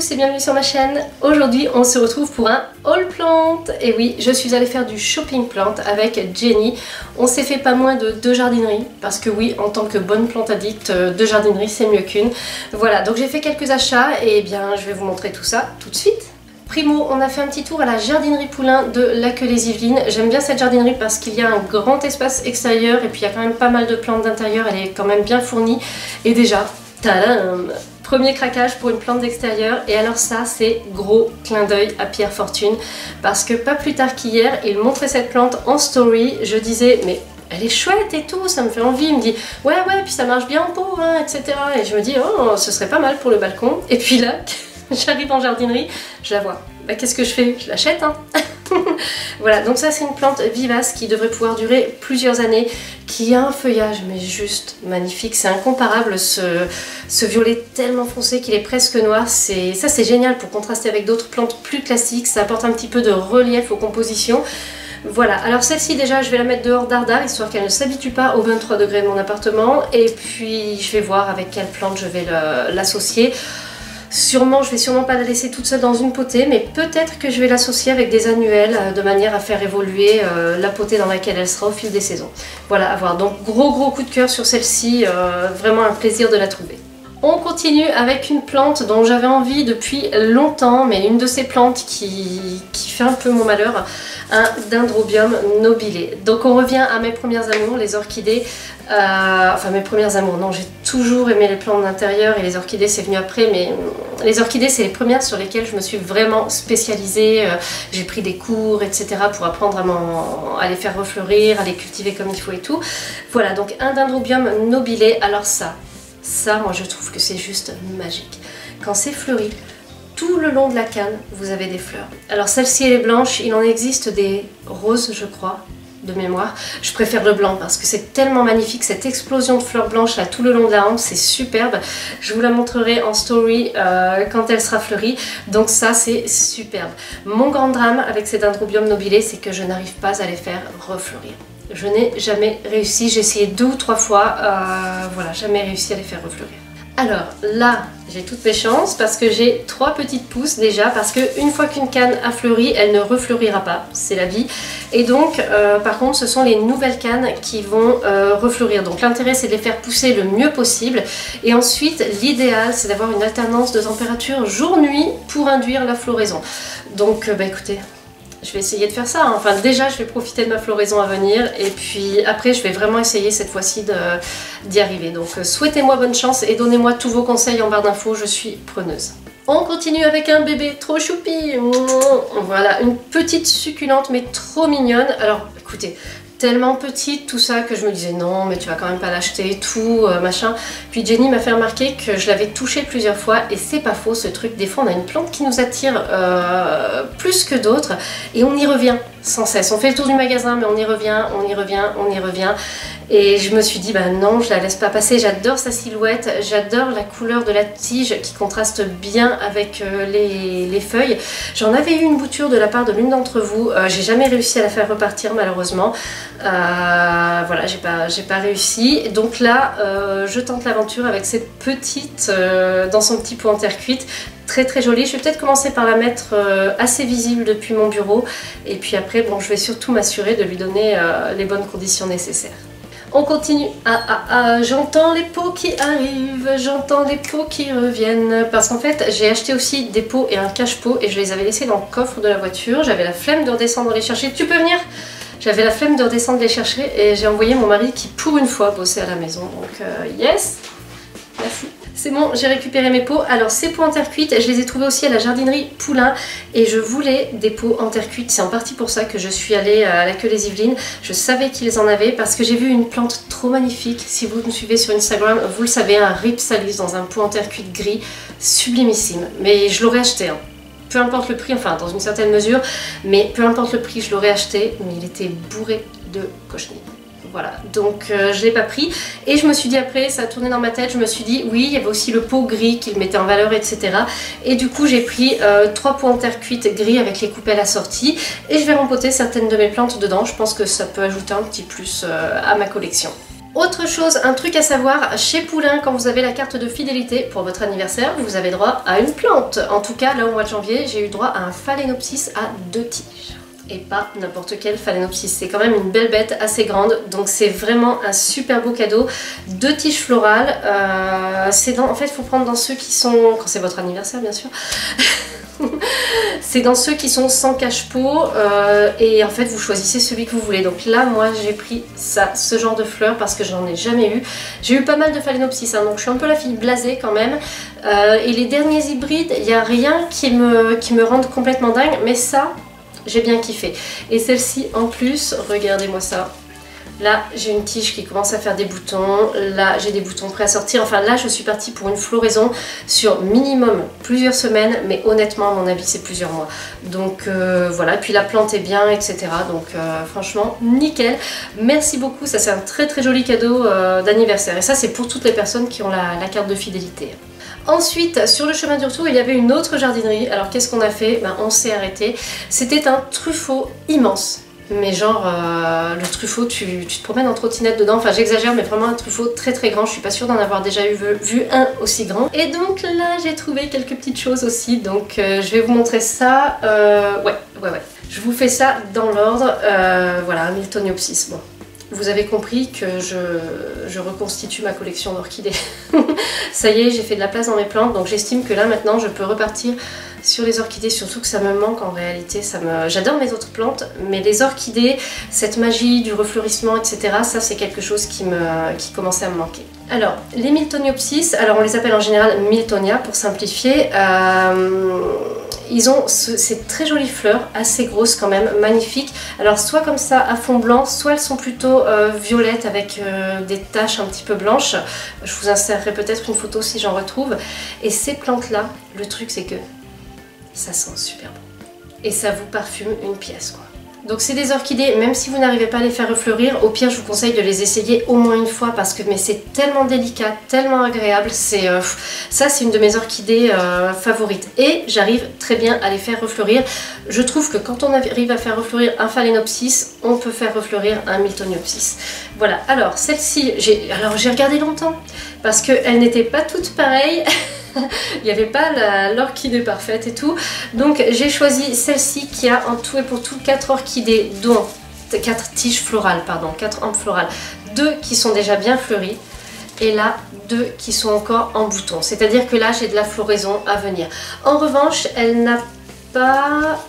tous et bienvenue sur ma chaîne. Aujourd'hui on se retrouve pour un haul plante. Et oui, je suis allée faire du shopping plante avec Jenny. On s'est fait pas moins de 2 jardineries parce que oui, en tant que bonne plante addict, 2 jardineries c'est mieux qu'une. Voilà, donc j'ai fait quelques achats et bien je vais vous montrer tout ça tout de suite. Primo, on a fait un petit tour à la jardinerie Poulain de Lac-les-Yvelines. J'aime bien cette jardinerie parce qu'il y a un grand espace extérieur et puis il y a quand même pas mal de plantes d'intérieur, elle est quand même bien fournie. Et déjà, tadam! Premier craquage pour une plante d'extérieur. Et alors ça, c'est gros clin d'œil à Pierre Fortune parce que pas plus tard qu'hier, il montrait cette plante en story. Je disais, mais elle est chouette et tout, ça me fait envie. Il me dit, ouais, puis ça marche bien en pot, hein, etc. Et je me dis, oh, ce serait pas mal pour le balcon. Et puis là, j'arrive en jardinerie, je la vois. Bah, qu'est-ce que je fais? Je l'achète, hein. Voilà, donc ça c'est une plante vivace qui devrait pouvoir durer plusieurs années, qui a un feuillage mais juste magnifique, c'est incomparable, ce violet tellement foncé qu'il est presque noir, ça c'est génial pour contraster avec d'autres plantes plus classiques, ça apporte un petit peu de relief aux compositions. Voilà, alors celle-ci déjà je vais la mettre dehors dardard histoire qu'elle ne s'habitue pas aux 23 degrés de mon appartement, et puis je vais voir avec quelle plante je vais l'associer. Sûrement, je vais sûrement pas la laisser toute seule dans une potée, mais peut-être que je vais l'associer avec des annuelles de manière à faire évoluer la potée dans laquelle elle sera au fil des saisons. Voilà, à voir. Donc gros coup de cœur sur celle-ci, vraiment un plaisir de la trouver. On continue avec une plante dont j'avais envie depuis longtemps, mais une de ces plantes qui fait un peu mon malheur, un Dendrobium nobile. Donc on revient à mes premières amours, les orchidées. Enfin mes premières amours, non, j'ai toujours aimé les plantes d'intérieur et les orchidées c'est venu après, mais les orchidées c'est les premières sur lesquelles je me suis vraiment spécialisée. J'ai pris des cours, etc. pour apprendre à les faire refleurir, à les cultiver comme il faut et tout. Voilà, donc un Dendrobium nobile, alors ça moi je trouve que c'est juste magique. Quand c'est fleuri, tout le long de la canne, vous avez des fleurs. Alors celle-ci elle est blanche, il en existe des roses je crois, de mémoire. Je préfère le blanc parce que c'est tellement magnifique, cette explosion de fleurs blanches là tout le long de la hampe, c'est superbe. Je vous la montrerai en story quand elle sera fleurie, donc ça c'est superbe. Mon grand drame avec ces Dendrobium nobile, c'est que je n'arrive pas à les faire refleurir. Je n'ai jamais réussi, j'ai essayé 2 ou 3 fois, voilà, jamais réussi à les faire refleurir. Alors là, j'ai toutes mes chances parce que j'ai 3 petites pousses déjà, parce qu'une fois qu'une canne a fleuri, elle ne refleurira pas, c'est la vie. Et donc, par contre, ce sont les nouvelles cannes qui vont refleurir. Donc l'intérêt, c'est de les faire pousser le mieux possible. Et ensuite, l'idéal, c'est d'avoir une alternance de température jour-nuit pour induire la floraison. Donc, bah écoutez, je vais essayer de faire ça. Enfin déjà je vais profiter de ma floraison à venir et puis après je vais vraiment essayer cette fois-ci d'y arriver. Donc souhaitez-moi bonne chance et donnez-moi tous vos conseils en barre d'infos, je suis preneuse. On continue avec un bébé trop choupi. Voilà, une petite succulente mais trop mignonne. Alors écoutez, tellement petite tout ça que je me disais non mais tu vas quand même pas l'acheter tout machin. Puis Jenny m'a fait remarquer que je l'avais touchée plusieurs fois et c'est pas faux ce truc. Des fois on a une plante qui nous attire plus que d'autres et on y revient sans cesse. On fait le tour du magasin mais on y revient. Et je me suis dit bah non, je la laisse pas passer. J'adore sa silhouette, j'adore la couleur de la tige qui contraste bien avec les feuilles. J'en avais eu une bouture de la part de l'une d'entre vous, j'ai jamais réussi à la faire repartir malheureusement. Voilà, j'ai pas réussi. Donc là, je tente l'aventure avec cette petite dans son petit pot en terre cuite. Très jolie. Je vais peut-être commencer par la mettre assez visible depuis mon bureau. Et puis après, bon, je vais surtout m'assurer de lui donner les bonnes conditions nécessaires. On continue. J'entends les pots qui arrivent, j'entends les pots qui reviennent. Parce qu'en fait, j'ai acheté aussi des pots et un cache-pot et je les avais laissés dans le coffre de la voiture. J'avais la flemme de redescendre les chercher. Tu peux venir? J'avais la flemme de redescendre les chercher et j'ai envoyé mon mari qui, pour une fois, bossait à la maison. Donc, yes! Merci. C'est bon, j'ai récupéré mes pots. Alors ces pots en terre cuite, je les ai trouvés aussi à la jardinerie Poulain et je voulais des pots en terre cuite. C'est en partie pour ça que je suis allée à Lac-les-Yvelines. Je savais qu'ils en avaient parce que j'ai vu une plante trop magnifique. Si vous me suivez sur Instagram, vous le savez, un Ripsalis dans un pot en terre cuite gris, sublimissime. Mais je l'aurais acheté, hein. Peu importe le prix, enfin dans une certaine mesure, mais peu importe le prix, je l'aurais acheté, mais il était bourré de cochenilles. Voilà, donc je l'ai pas pris et je me suis dit après, ça a tourné dans ma tête, je me suis dit oui, il y avait aussi le pot gris qu'il mettait en valeur, etc. Et du coup j'ai pris 3 pots en terre cuite gris avec les coupelles assorties et je vais rempoter certaines de mes plantes dedans. Je pense que ça peut ajouter un petit plus à ma collection. Autre chose, un truc à savoir, chez Poulain, quand vous avez la carte de fidélité pour votre anniversaire, vous avez droit à une plante. En tout cas, là au mois de janvier, j'ai eu droit à un phalaenopsis à 2 tiges. Et pas n'importe quel phalaenopsis, c'est quand même une belle bête assez grande, donc c'est vraiment un super beau cadeau. 2 tiges florales, en fait il faut prendre dans ceux qui sont, quand c'est votre anniversaire bien sûr, c'est dans ceux qui sont sans cache-pot et en fait vous choisissez celui que vous voulez. Donc là moi j'ai pris ça, ce genre de fleurs parce que j'en ai jamais eu. J'ai eu pas mal de phalaenopsis hein, donc je suis un peu la fille blasée quand même. Et les derniers hybrides, il n'y a rien qui me rende complètement dingue, mais ça j'ai bien kiffé. Et celle-ci en plus, regardez-moi ça. Là, j'ai une tige qui commence à faire des boutons. Là, j'ai des boutons prêts à sortir. Enfin, là, je suis partie pour une floraison sur minimum plusieurs semaines. Mais honnêtement, à mon avis, c'est plusieurs mois. Donc, voilà. Et puis, la plante est bien, etc. Donc, franchement, nickel. Merci beaucoup. Ça, c'est un très, très joli cadeau d'anniversaire. Et ça, c'est pour toutes les personnes qui ont la carte de fidélité. Ensuite, sur le chemin du retour, il y avait une autre jardinerie. Alors, qu'est-ce qu'on a fait? On s'est arrêté. C'était un truffaut immense. Mais genre, le truffaut, tu te promènes en trottinette dedans. Enfin, j'exagère, mais vraiment un truffaut très très grand. Je suis pas sûre d'en avoir déjà vu un aussi grand. Et donc là, j'ai trouvé quelques petites choses aussi. Donc, je vais vous montrer ça. Ouais. Je vous fais ça dans l'ordre. Voilà, un Miltoniopsis. Bon. Vous avez compris que je reconstitue ma collection d'orchidées. Ça y est, j'ai fait de la place dans mes plantes, donc j'estime que là maintenant je peux repartir sur les orchidées, surtout que ça me manque en réalité. J'adore mes autres plantes, mais les orchidées, cette magie du refleurissement, etc., ça c'est quelque chose qui commençait à me manquer. Alors, les Miltoniopsis, alors on les appelle en général Miltonia pour simplifier. Ils ont ces très jolies fleurs, assez grosses quand même, magnifiques. Alors soit comme ça à fond blanc, soit elles sont plutôt violettes avec des taches un petit peu blanches. Je vous insérerai peut-être une photo si j'en retrouve. Et ces plantes-là, le truc c'est que ça sent super bon. Et ça vous parfume une pièce quoi. Donc c'est des orchidées, même si vous n'arrivez pas à les faire refleurir, au pire je vous conseille de les essayer au moins une fois parce que c'est tellement délicat, tellement agréable, ça c'est une de mes orchidées favorites et j'arrive très bien à les faire refleurir. Je trouve que quand on arrive à faire refleurir un phalaenopsis, on peut faire refleurir un Miltoniopsis. Voilà, alors celle-ci, j'ai regardé longtemps parce qu'elle n'était pas toute pareille. Il n'y avait pas l'orchidée parfaite et tout. Donc j'ai choisi celle-ci qui a en tout et pour tout 4 orchidées, dont 4 tiges florales, pardon, 4 hampes florales. 2 qui sont déjà bien fleuries et là 2 qui sont encore en bouton. C'est-à-dire que là j'ai de la floraison à venir. En revanche, elle n'a pas,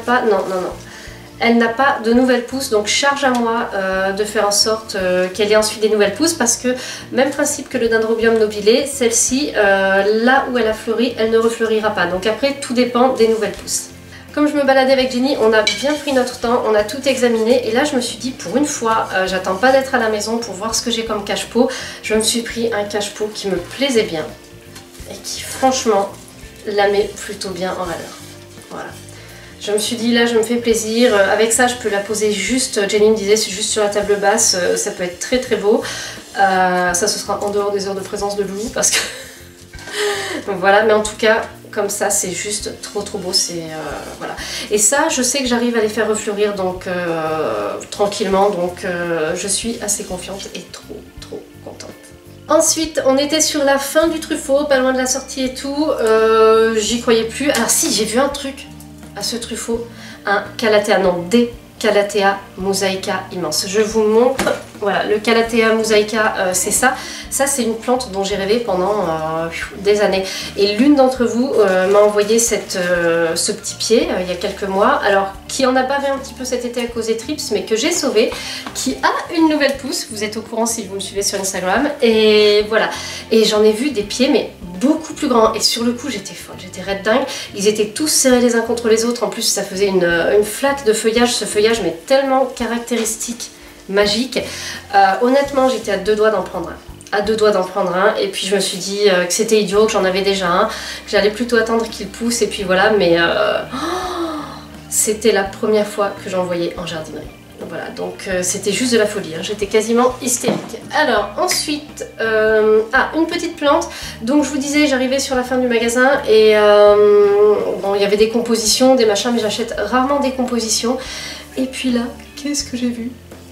elle n'a pas de nouvelles pousses, donc charge à moi de faire en sorte qu'elle ait ensuite des nouvelles pousses parce que même principe que le Dendrobium nobilet, celle-ci, là où elle a fleuri, elle ne refleurira pas. Donc après, tout dépend des nouvelles pousses. Comme je me baladais avec Jenny, on a bien pris notre temps, on a tout examiné et là je me suis dit pour une fois, j'attends pas d'être à la maison pour voir ce que j'ai comme cache-pot. Je me suis pris un cache-pot qui me plaisait bien et qui franchement la met plutôt bien en valeur. Voilà. Je me suis dit là je me fais plaisir, avec ça je peux la poser juste, Jenny me disait c'est juste sur la table basse, ça peut être très très beau. Ça ce sera en dehors des heures de présence de Loulou parce que... Donc voilà, mais en tout cas comme ça c'est juste trop trop beau, voilà. Et ça je sais que j'arrive à les faire refleurir donc tranquillement, donc je suis assez confiante et trop contente. Ensuite, on était sur la fin du truffaut, pas loin de la sortie et tout, j'y croyais plus. Alors si, j'ai vu un truc à ce truffaut, un Calathea, non, des Calathea mosaica immense. Je vous montre, voilà, le Calathea mosaica, c'est ça. Ça, c'est une plante dont j'ai rêvé pendant des années. Et l'une d'entre vous m'a envoyé ce petit pied il y a quelques mois, alors qui en a bavé un petit peu cet été à cause des trips, mais que j'ai sauvé, qui a une nouvelle pousse. Vous êtes au courant si vous me suivez sur Instagram. Et voilà. Et j'en ai vu des pieds, mais beaucoup plus grands. Et sur le coup, j'étais folle, j'étais red dingue. Ils étaient tous serrés les uns contre les autres. En plus, ça faisait une flaque de feuillage. Ce feuillage, mais tellement caractéristique, magique. Honnêtement, j'étais à 2 doigts d'en prendre un. À 2 doigts d'en prendre un, et puis je me suis dit que c'était idiot, que j'en avais déjà un, que j'allais plutôt attendre qu'il pousse, et puis voilà, mais c'était la première fois que j'en voyais en jardinerie. Voilà, donc c'était juste de la folie, hein. J'étais quasiment hystérique. Alors ensuite, une petite plante, donc je vous disais, j'arrivais sur la fin du magasin, et bon, il y avait des compositions, des machins, mais j'achète rarement des compositions, et puis là, qu'est-ce que j'ai vu?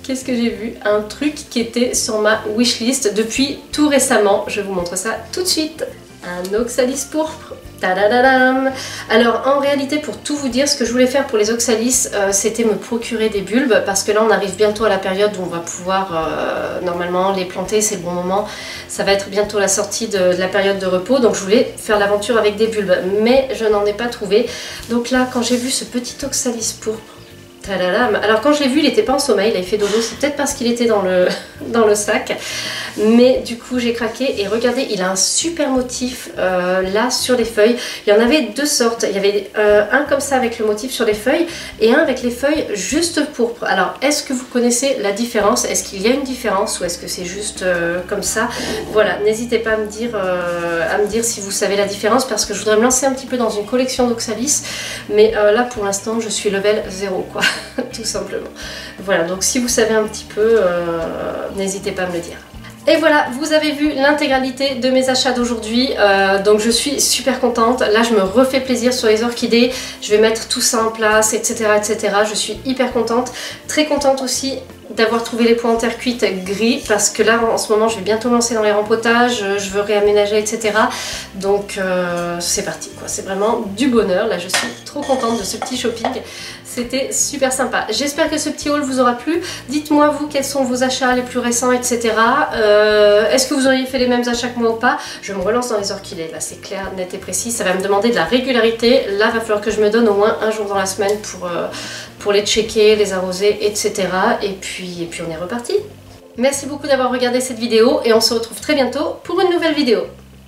qu'est-ce que j'ai vu? Un truc qui était sur ma wishlist depuis tout récemment. Je vous montre ça tout de suite. Un oxalis pourpre. Tadadadam. Alors en réalité, pour tout vous dire, ce que je voulais faire pour les oxalis, c'était me procurer des bulbes, parce que là on arrive bientôt à la période où on va pouvoir normalement les planter, c'est le bon moment. Ça va être bientôt la sortie de la période de repos, donc je voulais faire l'aventure avec des bulbes, mais je n'en ai pas trouvé. Donc là, quand j'ai vu ce petit oxalis pourpre, tadadam. Alors quand je l'ai vu, il n'était pas en sommeil, il avait fait dodo, c'est peut-être parce qu'il était dans le sac. Mais du coup j'ai craqué et regardez, il a un super motif là sur les feuilles. Il y en avait deux sortes, il y avait un comme ça avec le motif sur les feuilles et un avec les feuilles juste pourpre. Alors est-ce que vous connaissez la différence? Est-ce qu'il y a une différence ou est-ce que c'est juste comme ça? Voilà, n'hésitez pas à me dire si vous savez la différence, parce que je voudrais me lancer un petit peu dans une collection d'oxalis, mais là pour l'instant je suis level 0 quoi, tout simplement. Voilà, donc si vous savez un petit peu, n'hésitez pas à me le dire. Et voilà, vous avez vu l'intégralité de mes achats d'aujourd'hui, donc je suis super contente. Là je me refais plaisir sur les orchidées, je vais mettre tout ça en place, etc. etc. Je suis hyper contente, très contente aussi d'avoir trouvé les pots en terre cuite gris, parce que là en ce moment je vais bientôt me lancer dans les rempotages, je veux réaménager, etc. Donc c'est parti quoi, c'est vraiment du bonheur. Là je suis trop contente de ce petit shopping, c'était super sympa. J'espère que ce petit haul vous aura plu. Dites-moi vous quels sont vos achats les plus récents, etc. Est-ce que vous auriez fait les mêmes achats que moi ou pas? Je me relance dans les orchidées, là c'est clair, net et précis. Ça va me demander de la régularité. Là il va falloir que je me donne au moins un jour dans la semaine pour les checker, les arroser, etc. Et puis on est reparti. Merci beaucoup d'avoir regardé cette vidéo et on se retrouve très bientôt pour une nouvelle vidéo.